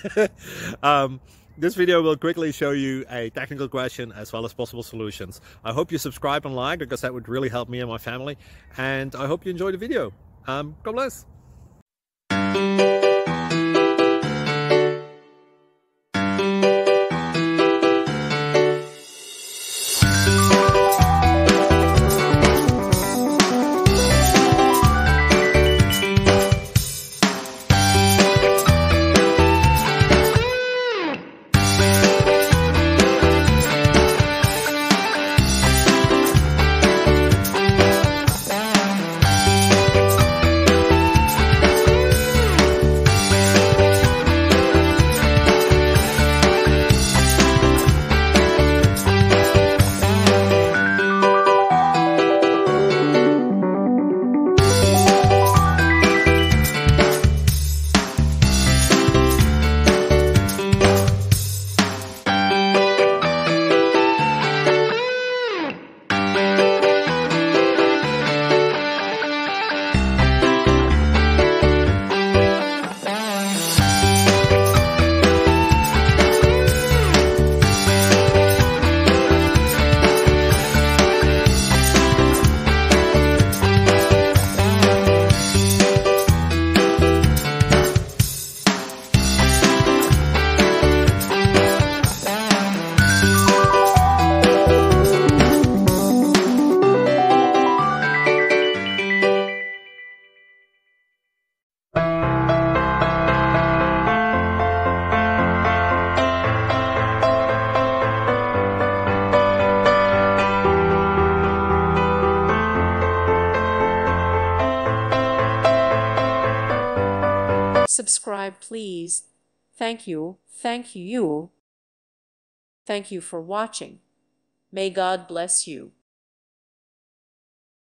This video will quickly show you a technical question as well as possible solutions. I hope you subscribe and like, because that would really help me and my family. And I hope you enjoy the video. God bless. Subscribe, please. Thank you. Thank you. Thank you for watching. May God bless you.